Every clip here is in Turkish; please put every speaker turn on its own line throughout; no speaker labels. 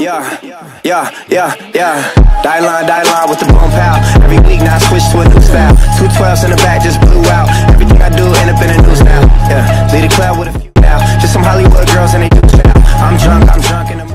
Die line with the boom pow. Every week now I switch to a new style. 212s in the back just blew out. Everything I do end up in the news now. Yeah, lead a club with a few now. Just some Hollywood girls and they do style. I'm drunk in the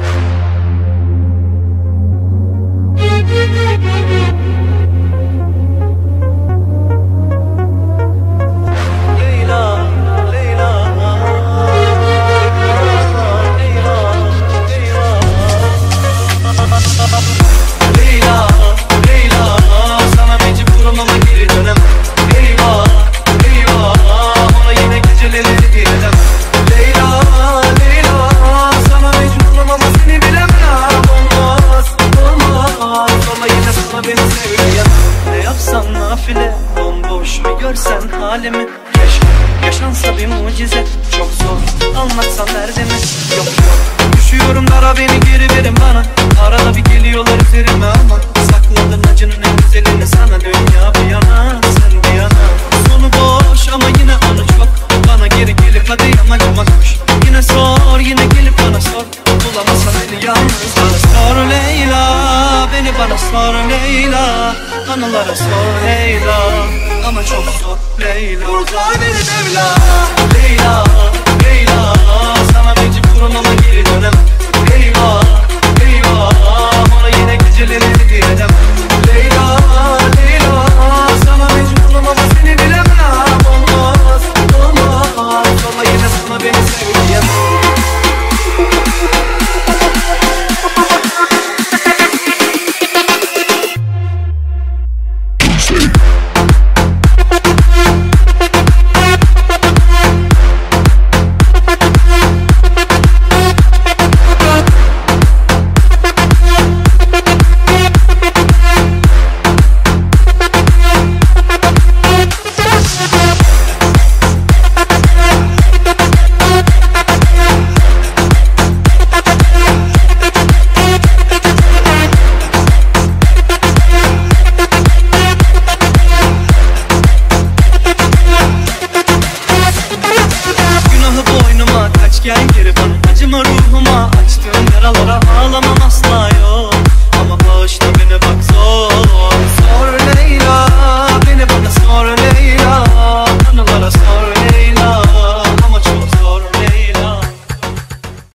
görsen halimi, keşke yaşansa bir mucize. Çok zor anlatsan derdimi. Yok düşüyorum dara, beni geri verin bana. Arada bir geliyorlar üzerime ama sakladın acının en güzelini sana. Dünya bir yana, sen bir yana. Sonu boş ama yine anı çok. Bana geri gelip hadi yamacıma koş. Yine sor, yine gelip bana sor. Bulamazsan beni yalnız bana sor Leyla. Beni bana sor Leyla. Anılara sor Leyla. Ama çok zor Leyla. Kurtar beni Mevla. Leyla, Leyla. Sana mecburum ama geri dönemem.